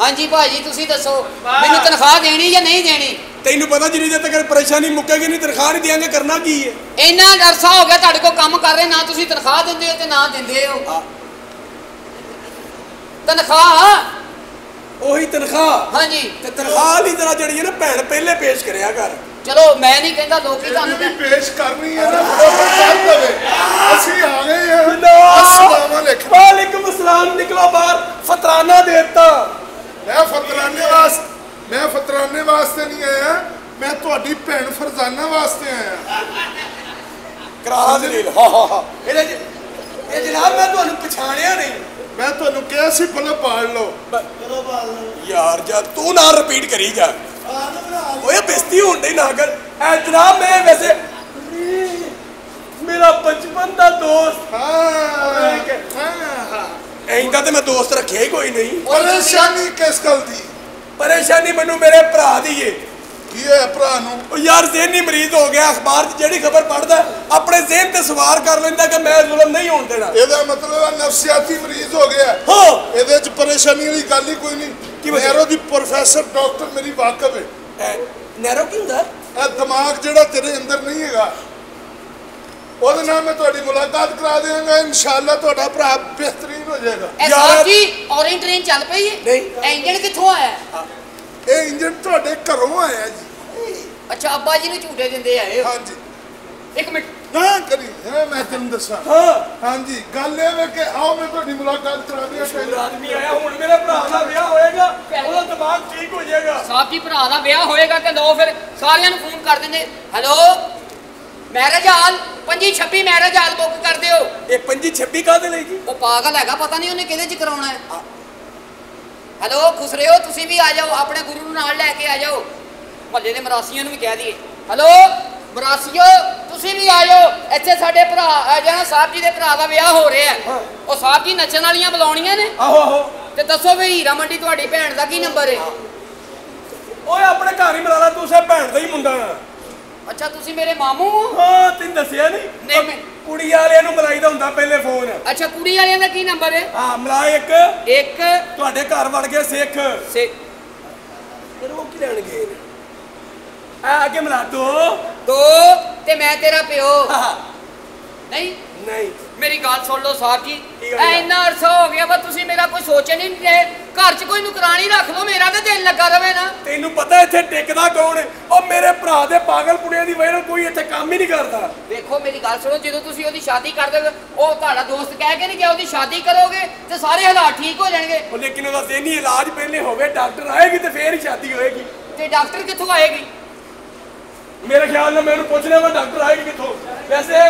हाँ जी भाजी तुसी दसो मैनू तनख्वाह देनी या नहीं देनी? तेनू पता जिन्नी देर तक परेशानी मुक्केगी नहीं तनख्वाह नहीं देंगे करना की है? इन्ना अरसा हो गया तुहाडे कोल काम कर रहे ना तुसी तनख्वाह दिंदे हो ते ना दिंदे हो। तनख्वाह ओही तनख्वाह। हाँ जी ते तनख्वाह दी जरा जड़ी है ना भैन पहले पेश करया कर। चलो मैं नहीं कहता लोग ही तुहानू पेश करनी है ना कर देवे ਅਸੀਂ ਆ ਗਏ ਹਾਂ। अस्सलाम वालेकुम। वालेकुम अस्सलाम। निकलो बाहर फतराना देता। मैं फतराने वास्ते नहीं आया मैं ਤੁਹਾਡੀ ਭੈਣ फरजाना वास्ते आया। करा दलील। हाँ हाँ हाँ ये जनाब मैं ਤੁਹਾਨੂੰ पछाणिया नहीं। मैं ਤੁਹਾਨੂੰ ਕਿਹਾ ਸੀ ਪਹਿਲਾਂ ਪਾੜ ਲਓ। यार जा तू ना रिपीट करी जा। ओए बेइज्जती होण दी ना कर। ए जनाब मैं वैसे मेरा बचपन का दोस्त। इंदा तो मैं दोस्त रखे ही कोई नहीं। परेशानी किस गल दी? परेशानी मैनू मेरे भरा दी है। की है भरा नू? यार ज़हनी मरीज हो गया अखबार जेड़ी खबर पढ़दा अपने ज़हन ते सवार कर लेंदा कि मैं जुल्म नहीं होण देना। ਇਹਦਾ मतलब है नफसियाती मरीज हो गया। हाँ ਇਹਦੇ ਚ परेशानी वाली गल ही कोई नहीं। नैरो दी प्रोफेसर डॉक्टर मेरी वाकफ है। नैरो की हुंदा? ਇਹ ਦਿਮਾਗ ਜਿਹੜਾ ਤੇਰੇ ਅੰਦਰ ਨਹੀਂ ਹੈਗਾ ਉਹਦੇ ਨਾਲ ਮੈਂ ਤੁਹਾਡੀ ਮੁਲਾਕਾਤ ਕਰਾ ਦੇਵਾਂਗਾ इंशाअल्लाह ਤੁਹਾਡਾ ਭਰਾ ਬਿਹਤਰੀਨ ਹੋ ਜਾਏਗਾ। यार जी ऑरेंज ट्रेन चल पई है? नहीं इंजन कित्थों आया? ਇਹ ਇੰਜਨ ਤੁਹਾਡੇ ਘਰੋਂ ਆਇਆ ਜੀ। अच्छा अब्बा जी ने झूठे दिंदे आए हो। हाँ जी एक मिनट ना करी है मैं तेन दसा। हाँ हाँ जी गल ये है कि आओ मैं ਤੁਹਾਡੀ मुलाकात करा दिया। आदमी आया हुण मेरे भरा दा विआह होएगा ਉਹਦਾ दिमाग ठीक हो जाएगा। साहब जी भरा दा विआह होएगा ते लो फिर सारियां नूं फोन कर दिंदे hello marriage hall 25-26 marriage hall book कर दिओ। ये 25-26 काहदे ਲਈ जी? ਉਹ ਪਾਗਲ ਹੈਗਾ ਪਤਾ ਨਹੀਂ ਉਹਨੇ ਕਿਹਦੇ ਚ ਕਰਾਉਣਾ ਹੈ। ਹੈਲੋ ਖੁਸਰਿਓ ਤੁਸੀਂ ਵੀ ਆ ਜਾਓ ਆਪਣੇ ਗੁਰੂ ਨੂੰ ਨਾਲ ਲੈ ਕੇ ਆ ਜਾਓ ਮਹੱਲੇ ਦੇ ਮਰਾਸੀਆਂ ਨੂੰ ਵੀ ਕਹਿ ਦਈਏ ਹੈਲੋ ਮਰਾਸੀਓ ਤੁਸੀਂ ਵੀ ਆ ਜਾਓ ਇੱਥੇ ਸਾਡੇ ਭਰਾ ਜਿਹੜਾ ਸਾਹਿਬ ਜੀ ਦੇ ਭਰਾ ਦਾ ਵਿਆਹ ਹੋ ਰਿਹਾ ਉਹ ਸਾਹਿਬ ਜੀ ਨੱਚਣ ਵਾਲੀਆਂ ਬੁਲਾਉਣੀਆਂ ਨੇ। ਆਹੋ ਆਹੋ ਤੇ ਦੱਸੋ ਵੀ ਹੀਰਾ ਮੰਡੀ ਤੁਹਾਡੀ ਭੈਣ ਦਾ ਕੀ ਨੰਬਰ ਹੈ? ਓਏ ਆਪਣੇ ਘਰ ਹੀ ਮਿਲਾ ਲਾ ਤੂੰ ਸੇ ਭੈਣ ਦਾ ਹੀ ਮੁੰਡਾ। ਅੱਛਾ ਤੁਸੀਂ ਮੇਰੇ ਮਾਮੂ ਹੋ? ਹਾਂ ਤੈਨੂੰ ਦੱਸਿਆ ਨਹੀਂ? ਨਹੀਂ ਮੈਂ ਕੁੜੀ ਵਾਲਿਆਂ ਨੂੰ ਮਿਲਾਈਦਾ ਹੁੰਦਾ ਪਹਿਲੇ ਫੋਨ। ਅੱਛਾ ਕੁੜੀ ਵਾਲਿਆਂ ਦਾ ਕੀ ਨੰਬਰ ਹੈ? ਹਾਂ ਮਿਲਾ ਇੱਕ ਤੁਹਾਡੇ ਘਰ ਵੜ ਗਏ ਸਿੱਖ ਫਿਰ ਉਹ ਕੀ ਲੈਣ ਗਏ ਨੇ ਆ ਅੱਗੇ ਮਿਲਾ ਦੋ ਤੇ ਮੈਂ ਤੇਰਾ ਪਿਓ। ਨਹੀਂ ਨਹੀਂ मेरी गल सुन लो साहब जी इन्ना अरसा हो गया वा तुसी मेरा कोई सोचे नहीं रहे घर च कोई नुकरानी रख लो मेरा तो दिल लगा रहे ना। तेनू पता इत्थे टिकदा कौन है? ओ मेरे भरा दे पागल कुड़ियां दी वजह नाल कोई इत्थे काम ही नहीं करदा। देखो मेरी गल सुनो जदों तुसी ओदी शादी कर दोगे ओ तुहाडा दोस्त कह के नहीं गया ओदी शादी करोगे ते सारे हालात ठीक हो जाएंगे। लेकिन ओदा ज़हनी इलाज पहले होवे डॉक्टर आएगी ते फिर ही शादी होएगी। ते डॉक्टर कित्थों आएगी? मेरे ख्याल में मैंने पूछना वा डॉक्टर आएगी कित्थों? वैसे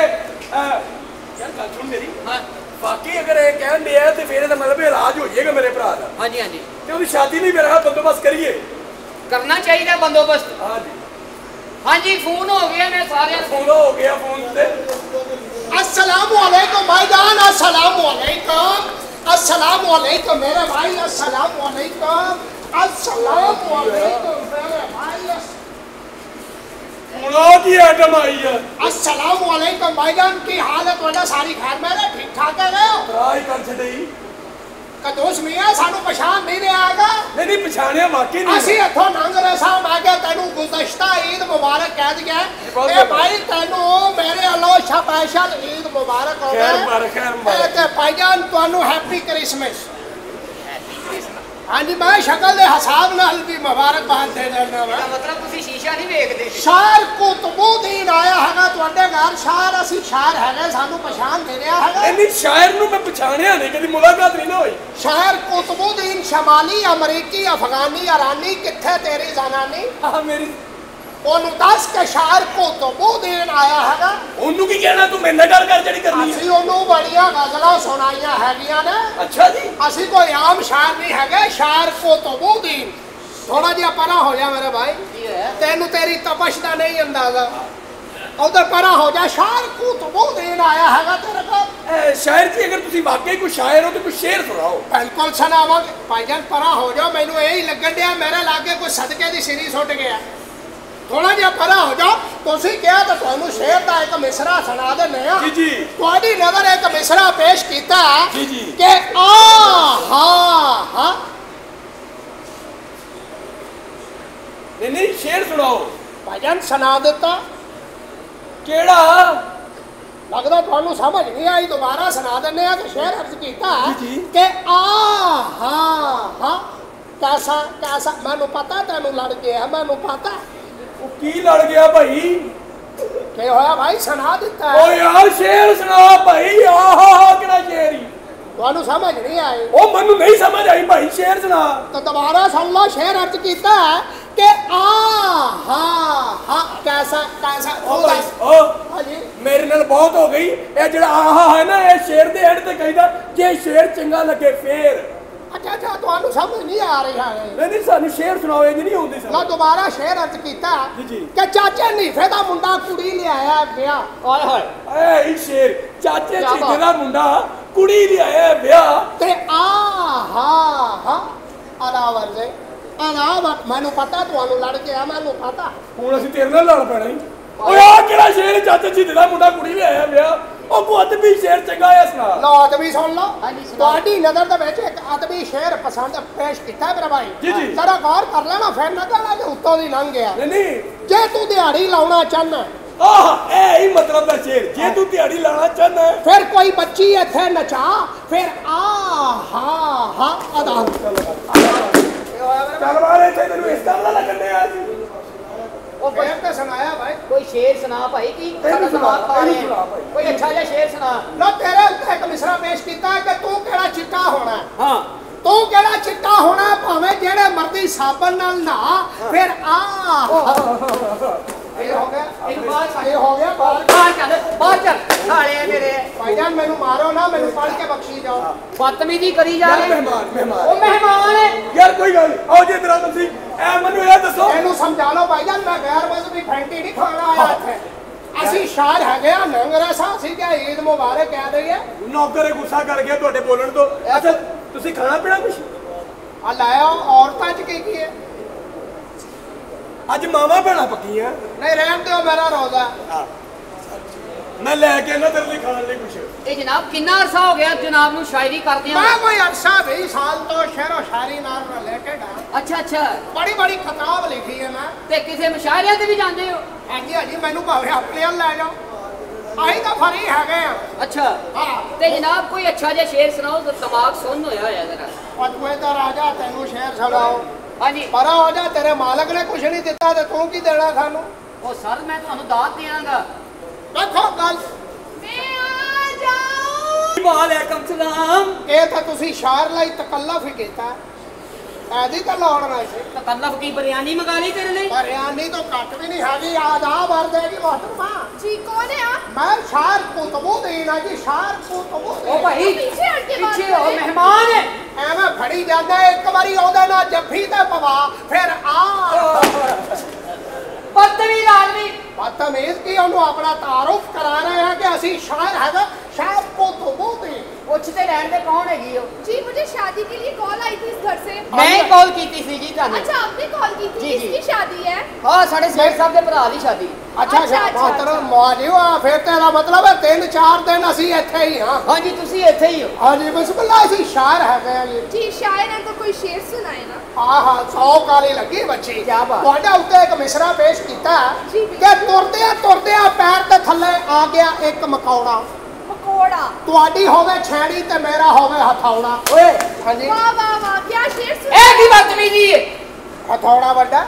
यार गल सुन मेरी। हाँ बाकी अगर ये कह दिया तो फिर मतलब इलाज हो जाएगा मेरे भरा का। हाँ जी हाँ जी तो उसकी शादी नहीं मेरा बंदोबस्त करिए करना चाहिए बंदोबस्त। हाँ जी हाँ जी फोन हो गया मैं सारे फोन हो गया फोन से। अस्सलाम वालेकुम भाईजान अस्सलाम वालेकुम अस्सलाम वालेकुम मेरे भाई अस्सलाम वालेकुम अस्सलाम वालेकुम मेरे भाई। की आइटम आई है। अस्सलाम वालेकुम भाईजान की हाल है ਤੁਹਾਡਾ सारी खैर मेरे ठीक ठाक है ना? ट्राई कर छड़ी कदोस मियां सानू पहचान नहीं रहा हैगा। नहीं पहचानिया वाकई नहीं। ਅਸੀਂ ਇੱਥੋਂ ਲੰਘ ਰਹੇ ਸਾਂ ਮੈਂ ਕਿਹਾ ਤੈਨੂੰ ਗੁਜ਼ਸ਼ਤਾ ਈਦ ਮੁਬਾਰਕ ਕਹਿ ਦਿਆ ਇਹ ਭਾਈ ਤੈਨੂੰ ਮੇਰੇ ਵੱਲੋਂ ਸਪੈਸ਼ਲ ਈਦ ਮੁਬਾਰਕ ਹੋਵੇ। ਖੈਰ ਮੁਬਾਰਕ ਖੈਰ ਮੁਬਾਰਕ ਤੇ ਭਾਈਜਾਨ ਤੁਹਾਨੂੰ ਹੈਪੀ ਕ੍ਰਿਸਮਸ। हाँ जी मैं शक्ल के हिसाब नाल भी मुबारकबाद दे देना वा। मतलब तुसी शीशा नहीं देखदे। शार कुतुबुद्दीन आया हैगा तुहाडे घर शार असी शार हैगे सानू पहचान दे रहा हैगा। नहीं शायर नू मैं पहचानिया नहीं कदी मुलाकात नहीं ना हुई। शार कुतुबुद्दीन शमाली अमरीकी अफगानी ईरानी किथे तेरी जनानी? हां मेरी ओनू दस के शार कुतुबुद्दीन आया हैगा। ओनू की कहना तू मेरे गल कर जड़ी करनी है। ਅਸੀਂ ਉਹਨੂੰ ਬੜੀਆਂ ਗਜ਼ਲਾਂ ਸੁਣਾਈਆਂ ਹੈਗੀਆਂ ਨੇ। अच्छा जी ਅਸੀਂ ਕੋਈ ਆਮ ਸ਼ਾਇਰ ਨਹੀਂ ਹੈਗੇ ਸ਼ਾਇਰ ਕੁਤੁਬੁद्दीन। ਥੋੜਾ ਜਿਹਾ ਪਰਾਂ ਹੋ ਜਾ ਮੇਰੇ ਭਾਈ ਤੈਨੂੰ ਤੇਰੀ ਤਪਸ਼ ਦਾ ਨਹੀਂ ਅੰਦਾਜ਼ਾ। उधर परा हो जा शायर कुतुबुद्दीन आया हैगा तेरे को। शायर जी अगर तुसी वाकई कोई शायर हो तो कोई शेर सुनाओ। बिल्कुल सुनावांगे भाईजान परा हो जाओ मैनू यही लगन दिया मेरे लागे कोई सदके दी सीरी सुट गया। थोड़ा जिहा परा हो जाओ तुसी क्या तो तुहानू शेर दा एक मिसरा सुना देने आ। जी जी तुहाडी नजर एक मिसरा पेश कीता जी जी कि आ हा हा नहीं शेर सुनाओ। भाईजान सुना देता। केड़ा? लगता थानू समझ नहीं आई, दोबारा सुना देने कि शेर अर्ज किया जी। कि आ हा हा कैसा कैसा मैनू पता तेनू लड़ गया, मैनू पता वो की लड़ गया भाई? के होया भाई सुना दिता ओ है। यार शेर सुना भाई। आहा केड़ा शेर ही? थानू समझ नहीं आई ओ मनु नहीं समझ आई भाई, शेर सुना। तो दोबारा सुन लो। शेर अर्ज किया कि आ हा हा कैसा कैसा ओ भाई ओ हाँ जी मेरे नाल बहुत हो गई। ये जेड़ा आहा है ना, ये शेर दे एंड ते कहीदा जे शेर चंगा लगे फिर। अच्छा अच्छा थानू समझ नहीं आ रही है। नहीं सानू शेर सुनाओ, ये नहीं होंदी लो दोबारा शेर अर्ज किया जी। कि चाचे नीफे दा मुंडा कुड़ी ले आया ब्याह। ओए होए ए शेर चाचे चीते दा मुंडा कुड़ी ले आया ब्याह ते आ हा हा अनावर जे अनावर मैनू पता थानू लड़ गया, मैनू पता। ਹੁਣ ਅਸੀਂ ਤੇਰੇ ਨਾਲ ਲੜ ਪੈਣਾ ਹੀ। ਓਏ ਆ ਕਿਹੜਾ ਸ਼ੇਰ ਚਾਚੇ ਚੀਤੇ ਦਾ ਮੁੰਡਾ ਕੁੜੀ ਲੈ ਆਇਆ ਵਿਆਹ? ਉਹ ਕੋ ਅਦਬੀ ਸ਼ੇਰ ਚੰਗਾ ਆ ਸੁਣਾ। लो अदबी सुन लो। हाँ जी, सुनाओ। ਤੁਹਾਡੀ ਨਜ਼ਰ ਦੇ ਵਿੱਚ ਇੱਕ ਅਦਬੀ ਸ਼ੇਰ ਪਸੰਦ ਪੇਸ਼ ਕੀਤਾ ਹੈ ਮੇਰਾ ਭਾਈ। जी, जी। ਜ਼ਰਾ ਗੌਰ ਕਰ ਲੈਣਾ, ਫਿਰ ਨਾ ਕਹਿਣਾ ਕਿ ਉੱਤੋਂ ਦੀ ਲੰਘ ਗਿਆ। ਨਹੀਂ ਜੇ ਤੂੰ ਦਿਹਾੜੀ ਲਾਉਣਾ ਚਾਹਨਾ ਆਹ ਇਹ ਹੀ ਮਤਲਬ ਦਾ ਸ਼ੇਰ। ਜੇ ਤੂੰ ਦਿਹਾੜੀ ਲਾਣਾ ਚਾਹਨਾ ਹੈ ਫਿਰ ਕੋਈ ਬੱਚੀ ਇੱਥੇ ਨਚਾ, ਫਿਰ ਆ ਹਾ ਹਾ ਅਦਾ। ਚੱਲ ਵਾਲੇ ਇੱਥੇ ਤੈਨੂੰ ਇਸ ਤਰ੍ਹਾਂ ਦਾ ਲੱਗਣ ਡਿਆ ਸੀ। ਉਹ ਕੋਈ ਫੇਰ ਤੇ ਸੁਣਾਇਆ ਭਾਈ। ਕੋਈ ਸ਼ੇਰ ਸੁਣਾ ਭਾਈ, ਕੀ ਇਹਨੂੰ ਸੁਣਾ, ਦਿਮਾਗ ਖਾ ਇਹਨੂੰ ਰਹੇ ਸੁਣਾ ਆ। ਭਾਈ। ਕੋਈ ਅੱਛਾ ਜਿਹਾ ਸ਼ੇਰ ਸੁਣਾ। ਲੋ ਤੇਰੇ ਉੱਤੇ ਇੱਕ ਮਿਸਰਾ ਪੇਸ਼ ਕੀਤਾ ਹੈ ਕਿ ਤੂੰ ਕਿਹੜਾ ਚਿੱਟਾ ਹੋਣਾ ਹੈ। ਹਾਂ ਤੂੰ ਕਿਹੜਾ ਚਿੱਟਾ ਹੋਣਾ ਹੈ, ਭਾਵੇਂ ਜਿਹੜੇ ਮਰਦੀ ਸਾਬਣ ਨਾਲ ਨਹਾ, ਫਿਰ ਆ ਇਹ ਹੋ ਗਿਆ। ਇਹਨੂੰ ਬਾਹਰ ਕੱਢ। ਇਹ ਹੋ ਗਿਆ ਬਾਹਰ। ਬਾਹਰ ਚੱਲ, ਬਾਹਰ ਚੱਲ। ਸਾਲੇ ਮੇਰੇ ਭਾਈਜਾਨ ਮੈਨੂੰ ਮਾਰੋ ਨਾ, ਮੈਨੂੰ ਪੜ੍ਹ ਕੇ ਬਖਸ਼ੀ ਜਾਓ। ਬਦਤਮੀਜ਼ੀ ਕਰੀ ਜਾ ਯਾਰ ਰਹੇ। ਮਹਿਮਾਨ ਉਹ ਮਹਿਮਾਨ ਮਹਿਮਾਨ ਹੈ। ਯਾਰ ਕੋਈ ਗੱਲ ਨਹੀਂ। ਆਓ ਜੀ ਇਧਰ ਆ ਤੁਸੀਂ। ਐ ਮੈਨੂੰ ਇਹ ਦੱਸੋ ਇਹਨੂੰ ਸਮਝਾ ਲਓ ਭਾਈਜਾਨ, ਮੈਂ ਗੈਰ ਮਜ਼ਹਬੀ ਫੈਂਟੀ ਨਹੀਂ ਖਾਣਾ ਆਇਆ ਇੱਥੇ। ਅਸੀਂ ਸ਼ਾਇਰ ਹੈਗੇ ਆ ਨੰਗਰਾ ਸਾਹ, ਅਸੀਂ ਕਿਹਾ ਈਦ ਮੁਬਾਰਕ ਕਹਿ ਦਈਏ। ਨੌਕਰ ਗੁੱਸਾ ਕਰ ਗਿਆ ਤੁਹਾਡੇ ਬੋਲਣ ਤੋਂ। ਅੱਛਾ ਤੁਸੀਂ ਖਾਣਾ ਪੀਣਾ ਕੁਛ? ਆ ਲਾਇਆ ਔਰਤਾਂ 'ਚ ਕੀ ਹੈ? ਅੱਜ ਮਾਵਾਂ ਭੈਣਾਂ ਪੱਕੀਆਂ। ਨਹੀਂ ਰਹਿਣ ਦਿਓ, ਮੇਰਾ ਰੋਜ਼ਾ। ਮੈਂ ਲੈ ਕੇ ਨਾ ਤੇਰੇ ਲਈ ਖਾਣ ਲਈ ਕੁਛ। ਇਹ ਜਨਾਬ ਕਿੰਨਾ ਅਰਸਾ ਹੋ ਗਿਆ ਜਨਾਬ ਨੂੰ ਸ਼ਾਇਰੀ ਕਰਦੇ ਆ? ਮੈਂ ਕੋਈ ਅਰਸਾ 20 ਸਾਲ ਤੋਂ ਸ਼ੇਰੋ ਸ਼ਾਇਰੀ ਨਾਲ ਲੈ ਕੇ ਗਾ। ਅੱਛਾ ਅੱਛਾ। ਬੜੀ ਬੜੀ ਕਿਤਾਬ ਲਿਖੀ ਹੈ ਮੈਂ। ਤੇ ਕਿਸੇ ਮੁਸ਼ਾਇਰਿਆਂ ਤੇ ਵੀ ਜਾਂਦੇ ਹੋ? ਹਾਂਜੀ ਹਾਂਜੀ, ਮੈਨੂੰ ਭਾਵੇਂ ਆਪਣੇ ਵੱਲ ਲੈ ਜਾਓ, ਆਹੀ ਤਾਂ ਫਰੀ ਹੈਗੇ ਆ। ਅੱਛਾ। ਹਾਂ ਤੇ ਜਨਾਬ ਕੋਈ ਅੱਛਾ ਜਿਹਾ ਸ਼ੇਰ ਸੁਣਾਓ, ਦਿਮਾਗ ਸੁੰਨ ਹੋਇਆ ਹੋਇਆ ਜਰਾ। ਪਤਵੇ ਤਾਂ ਰਾਜਾ ਤੈਨੂੰ ਸ਼ੇਰ ਸੁਣਾਓ। ਹਾਂਜੀ। ਪਰਾਂ ਹੋ ਜਾ, ਤੇਰੇ ਮਾਲਕ ਨੇ ਕੁਛ ਨਹੀਂ ਦਿੱਤਾ ਤੇ ਤੂੰ ਕੀ ਦੇਣਾ ਸਾਨੂੰ। ਉਹ ਸਰ ਮੈਂ ਤੁਹਾਨੂੰ ਦਾਤ ਦਿਆਂਗਾ। ਰੱਖੋ ਗੱਲ। ਮੈਂ ਆ ਜਾऊं। ਵਾਲੇਕਮ ਸਲਾਮ। ਇਹ ਤਾਂ ਤੁਸੀਂ ਸ਼ਾਇਰ ਲਈ ਤਕੱਲਫ ਹੀ ਕੀਤਾ। ਐਦੀ ਤਾਂ ਲਾਉਣਾ ਸੀ। ਤਕੱਲਫ ਕੀ ਬਿਰਿਆਨੀ ਮੰਗਾ ਲਈ ਤੇਰੇ ਲਈ? ਬਿਰਿਆਨੀ ਤੋਂ ਘੱਟ ਵੀ ਨਹੀਂ ਹੈਗੀ। ਆਦਾਬ ਭਰ ਦੇਗੀ मोहतरमा। जी कौन है आप? मैं शायर कुतुबुद्दीन हाँ जी, शायर कुतुबुद्दीन। ओ भाई पीछे हट के बात पीछे हो, करें। मेहमान है। ਐਵੇਂ ਫੜੀ ਜਾਂਦਾ ਇੱਕ ਵਾਰੀ ਉਹਦੇ ਨਾਲ ਜੱਫੀ ਤੇ ਪਵਾ, ਫਿਰ ਆ ਬਦਤਮੀਜ਼ ਆਦਮੀ। ਬਦਤਮੀਜ਼ ਕੀ, ਉਹਨੂੰ ਆਪਣਾ ਤਾਰੁਫ ਕਰਾ ਰਹੇ ਹਾਂ ਕਿ ਅਸੀਂ ਸ਼ਾਇਰ ਹੈਗਾ, ਸ਼ਾਇਰ ਕੁਤੁਬੁद्दीन। ਪੁੱਛਦੇ ਰਹਿਣ ਦੇ ਕੌਣ ਹੈਗੀ ਉਹ? जी मुझे शादी के लिए कॉल आई थी इस घर से। ਮੈਂ ਕਾਲ ਕੀਤੀ ਸੀ ਜੀ ਤੁਹਾਨੂੰ। अच्छा आपने कॉल की थी? जी, जी। किसकी शादी है? ਹਾਂ ਸਾਡੇ ਸੇਠ ਸਾਹਿਬ ਦੇ ਭਰਾ ਦੀ ਸ਼ਾਦੀ। ਅੱਛਾ ਅੱਛਾ, ਅੱਛਾ, ਮੋਹਤਰਮ ਮੌਜੂਦ ਆ, ਫਿਰ ਤੇਰਾ ਮਤਲਬ ਹੈ 3-4 ਦਿਨ ਅਸੀਂ ਇੱਥੇ ਹੀ ਹਾਂ। ਹਾਂਜੀ ਤੁਸੀਂ ਇੱਥੇ ਹੀ ਹੋ। ਹਾਂਜੀ ਬਿਸਮਿਲ੍ਲਾ, ਅਸੀਂ ਸ਼ਾਇਰ ਹੈਗੇ ਆ ਜੀ। जी शायर है तो कोई शेर सुनाए ना। ਆਹਾ 100 ਕਾਲੀ ਲੱਗੀ ਬੱਚੀ। ਕਿਆ ਬਾਤ। ਤੁਹਾਡੇ ਉੱਤੇ ਇੱਕ ਮਿਸਰਾ ਪੇਸ਼ ਕੀਤਾ ਜੀ, ਕਿ ਤੁਰਦਿਆਂ ਤੁਰਦਿਆਂ ਪੈਰ ਤੇ ਥੱਲੇ ਆ ਗਿਆ ਇੱਕ ਮਕੌੜਾ। पकौड़ा। ਤੁਹਾਡੀ ਹੋਵੇ ਛੈਣੀ ਤੇ ਮੇਰਾ ਹੋਵੇ ਹਥੌੜਾ। ਓਏ ਹਾਂਜੀ वाह वाह वाह, क्या शेर ਇਹ सुनाए। ਕੀ ਬਦਤਮੀਜ਼ੀ ਹੈ? ਹਥੌੜਾ ਵੱਡਾ,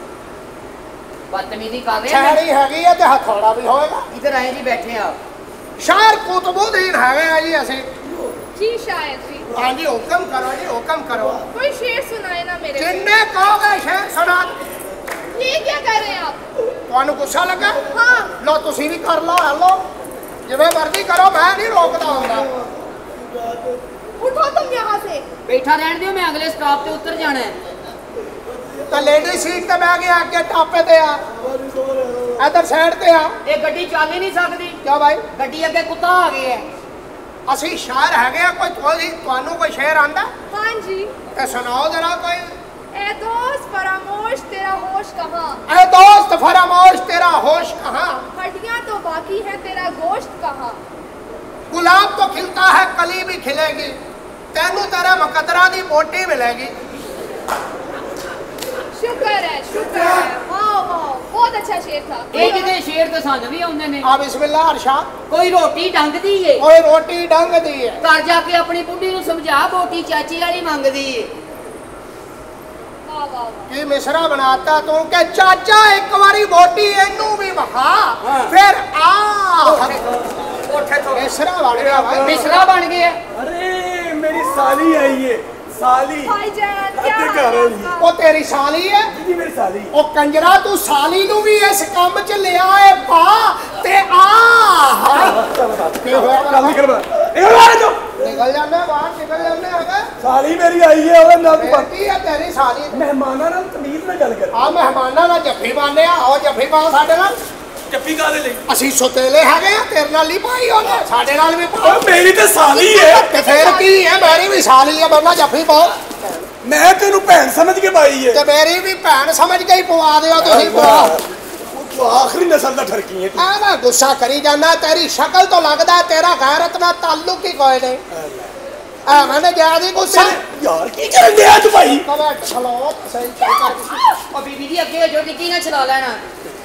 ਬਦਤਮੀਜ਼ੀ ਕਰ ਰਹੇ ਨੇ। ਛੈਣੀ ਹੈਗੀ ਹੈ ਤੇ ਹਥੌੜਾ ਵੀ ਹੋਏਗਾ। ਇਧਰ ਆਏ ਜੀ ਬੈਠੇ ਆ। ਸ਼ਾਇਰ ਕੁਤੁਬੁद्दीन ਹੈਗੇ ਆ ਜੀ ਅਸੀਂ। जी शायर जी ਹਾਂਜੀ ਹੁਕਮ ਕਰੋ ਜੀ, ਹੁਕਮ ਕਰੋ। कोई शेर सुनाए ना मेरे को। ਜਿੰਨੇ ਕਹੋਗੇ ਸ਼ੇਰ ਸੁਣਾ। ये क्या कर रहे हैं आप? ਤੁਹਾਨੂੰ ਗੁੱਸਾ ਲੱਗਾ? हाँ ਲੋ ਤੁਸੀਂ ਵੀ ਕਰ ਲਓ, ਹੈਲੋ ਜਿਵੇਂ ਮਰਜ਼ੀ ਕਰੋ, ਮੈਂ ਨਹੀਂ ਰੋਕਦਾ ਹੁੰਦਾ। उठो तुम यहाँ से। ਬੈਠਾ ਰਹਿਣ ਦਿਓ, ਮੈਂ ਅਗਲੇ ਸਟਾਪ ਤੇ ਉਤਰ ਜਾਣਾ ਹੈ। ਤਾਂ ਲੇਡੀ ਸੀਟ ਤੇ ਬਹਿ ਗਿਆ, ਅੱਗੇ ਟਾਪੇ ਤੇ ਆ, ਇਧਰ ਸਾਈਡ ਤੇ ਆ। ਇਹ ਗੱਡੀ ਚੱਲ ਹੀ ਨਹੀਂ ਸਕਦੀ। ਕਿਉਂ ਭਾਈ? ਗੱਡੀ ਅੱਗੇ ਕੁੱਤਾ ਆ ਗਿਆ ਹੈ। ਅਸੀਂ ਸ਼ਾਇਰ ਹੈਗੇ ਆ, ਕੋਈ ਤੁਹਾਨੂੰ ਕੋਈ ਸ਼ੇਰ ਆਂਦਾ हाँ जी। ਤੇ ਸੁਣਾਓ ਜਰਾ ਕੋਈ। ए दोस्त फरामोश तेरा होश कहाँ? ऐ दोस्त फरामोश तेरा होश कहाँ? हड्डियां तो बाकी है तेरा गोश्त कहाँ? गुलाब तो खिलता है कली भी खिलेगी, तेनू तेरे मुकद्दरा दी बोटी मिलेगी। शुक्र है शुक्र है। अच्छा शेर था। ਇਹ ਜਿਹਦੇ ਸ਼ੇਰ ਤੇ ਸਾਨੂੰ ਵੀ ਆਉਂਦੇ ਨੇ। ਆ ਬਿਸਮਿਲ੍ਲਾ ਅਰਸ਼ਾਦ। ਕੋਈ ਰੋਟੀ ਡੰਗਦੀ ਏ, ਓਏ ਰੋਟੀ ਡੰਗਦੀ ਹੈ। ਘਰ ਜਾ ਕੇ ਆਪਣੀ ਬੁੱਢੀ ਨੂੰ ਸਮਝਾ ਬੋਟੀ ਚਾਚੀ ਵਾਲੀ ਮੰਗਦੀ ਏ। वाह वाह वाह। ਕੀ ਮਿਸਰਾ ਬਣਾਤਾ ਤੂੰ ਕਿ ਚਾਚਾ ਇੱਕ ਵਾਰੀ ਵੋਟੀ ਇਹਨੂੰ ਵੀ ਵਖਾ ਫਿਰ ਆ ਮਿਸਰਾ ਬਣ ਗਿਆ ਭਾਈ। ਮਿਸਰਾ ਬਣ ਗਿਆ। अरे मेरी साली आई है, साली भाईजान क्या ਅੱਧੇ हाल ਘਰ है वाली। आपका? ਉਹ ਤੇਰੀ ਸਾਲੀ ਹੈ। जी मेरी साली। ਉਹ ਕੰਜਰਾ ਤੂੰ ਸਾਲੀ ਨੂੰ ਵੀ ਇਸ ਕੰਮ 'ਚ ਲਿਆ ਏ ਪਾ ਤੇ ਆ ਕੀ ਹੋਇਆ ਚੱਲ ਨਿਕਲ ਬਾਹਰ, ਨਿਕਲ ਬਾਹਰ ਚੋ। ਨਿਕਲ ਜਾਂਦੇ ਬਾਹਰ ਨਿਕਲ ਜਾਂਦੇ ਹੈਗੇ। ਸਾਲੀ ਮੇਰੀ ਆਈ ਹੈ, ਉਹਦਾ ਨਾਮ ਬੇਟੀ ਹੈ ਤੇਰੀ ਸਾਲੀ। ਮਹਿਮਾਨਾਂ ਨਾਲ ਤਮੀਜ਼ ਨਾਲ ਗੱਲ ਕਰ। ਆ ਮਹਿਮਾਨਾਂ ਨਾਲ ਜੱਫੀ ਪਾਉਂਦੇ ਆ। ਆਓ ਜੱਫੀ ਪਾਓ ਸਾਡੇ ਨਾਲ। ਜੱਫੀ ਕਾਹਦੇ ਲਈ? ਅਸੀਂ ਸੁਤੇਲੇ ਹੈਗੇ ਆ ਤੇਰੇ ਨਾਲ ਨਹੀਂ ਪਾਈ ਉਹਨੇ ਸਾਡੇ ਨਾਲ ਵੀ ਪਾਓ। ਓਏ ਮੇਰੀ ਤੇ ਸਾਲੀ ਹੈ, ਤੇ ਫੇਰ ਕੀ ਹੈ ਮੇਰੀ ਵੀ ਸਾਲੀ ਹੈ ਬੰਦਾ ਜੱਫੀ ਪਾਓ। ਮੈਂ ਤੈਨੂੰ ਭੈਣ ਸਮਝ ਕੇ ਪਾਈ ਹੈ। ਤੇ ਮੇਰੀ ਵੀ ਭੈਣ ਸਮਝ ਕੇ ਹੀ ਪਵਾ ਦਿਓ ਤੁਸੀਂ ਪਵਾ। ਤੂੰ ਆਖਰੀ ਨਸਲ ਦਾ ਠਰਕੀ ਹੈ ਤੂੰ। ਆ ਮੈਂ ਗੁੱਸਾ ਕਰੀ ਜਾਂਦਾ ਤੇਰੀ ਸ਼ਕਲ ਤੋਂ ਲੱਗਦਾ ਤੇਰਾ ਗੈਰਤ ਨਾਲ ਤਾਲੁਕ ਹੀ ਕੋਈ ਨਹੀਂ। ਆ ਮੈਨੇ ਜਿਆਦਾ ਗੁੱਸਾ ਯਾਰ ਕੀ ਕਰਨ ਡਿਆ ਤੂੰ ਭਾਈ? ਕਮੈਂਟ ਖਲੋ ਸਹੀ ਚੱਲ ਕਰ। ਉਹ ਬੀਬੀ ਜੀ ਅੱਗੇ ਜੋ ਟਿੱਕੀ ਨਾ ਚਲਾ ਲੈਣਾ।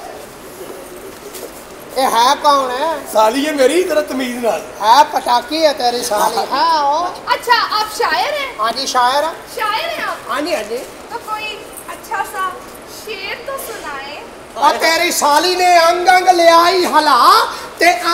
ਇਹ ਹੈ ਕੌਣ ਹੈ? ਸਾਲੀ ਹੈ ਮੇਰੀ, ਤੇਰਾ ਤਮੀਜ਼ ਨਾਲ। ਹੈ ਪਟਾਕੀ ਹੈ ਤੇਰੀ ਸਾਲੀ। ਹੈ ਉਹ अच्छा आप शायर हैं? ਹਾਂਜੀ ਸ਼ਾਇਰ ਆ। शायर हैं आप? ਹਾਂਜੀ ਹਾਂਜੀ। तो कोई अच्छा सा शेर तो सुनाए। ਆ ਤੇਰੀ ਸਾਲੀ ਨੇ ਅੰਗ ਅੰਗ ਲਿਆਈ ਹਲਾ ਤੇ ਆ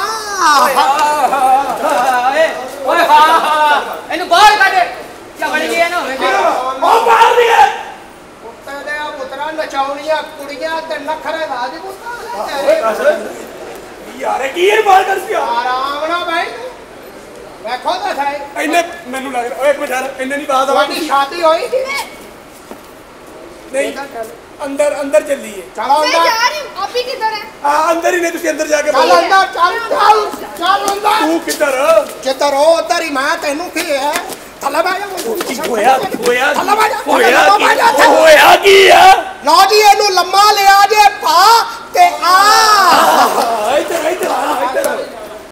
ਓਏ ਓਏ ਹਾਂ ਇਹਨੂੰ ਬਾਹਰ ਕੱਢ। ਝਗੜ ਗਿਆ ਨਾ ਹੋਵੇ। ਉਹ ਬਾਹਰ ਨਹੀਂ ਹੈ। ਕੁੱਤੇ ਦੇ ਆ ਪੁੱਤਰਾ ਨਚਾਉਣੀਆਂ ਕੁੜੀਆਂ ਤੇ ਨਖਰੇ ਲਾਜ ਪੁੱਤਾਂ ਤੇਰੇ। ਯਾਰ ਇਹ ਕੀ ਇਹ ਬਾਹਰ ਕਰ ਸੀ? ਆਰਾਮ ਨਾਲ ਬਈ ਵੇਖੋ ਤਾਂ ਸਹੀ। ਇਹਨੇ ਮੈਨੂੰ ਲੱਗਦਾ ਓਏ ਇੱਕ ਮਿੰਟ ਯਾਰ, ਇਹਨੇ ਨਹੀਂ ਬਾਤ ਤੁਹਾਡੀ ਸ਼ਾਦੀ ਹੋਈ ਕਿਵੇਂ? ਨਹੀਂ ਅੰਦਰ ਅੰਦਰ ਚੱਲੀਏ। ਚਲੋ मैं ਅੰਦਰ जा रही हूँ। आप ही किधर हैं? ਆ ਅੰਦਰ ਹੀ ਨੇ, ਤੁਸੀਂ ਅੰਦਰ ਜਾ ਕੇ ਚੱਲ ਬੋਲੋ। ਅੰਦਰ ਚੱਲ ਚੱਲ ਚੱਲ ਅੰਦਰ। ਤੂੰ ਕਿੱਧਰ? ਜਿੱਧਰ ਉਹ ਉੱਧਰ ਹੀ ਮੈਂ ਤੈਨੂੰ ਕੀ ਹੈ ਥੱਲੇ ਬਹਿ ਜਾ। ਕੀ ਹੋਇਆ? ਹੋਇਆ ਥੱਲੇ ਬਹਿ ਜਾ। ਹੋਇਆ ਥੱਲੇ ਬਹਿ ਜਾ। ਕੀ? ਹੋਇਆ ਕੀ ਆ? ਲਓ ਜੀ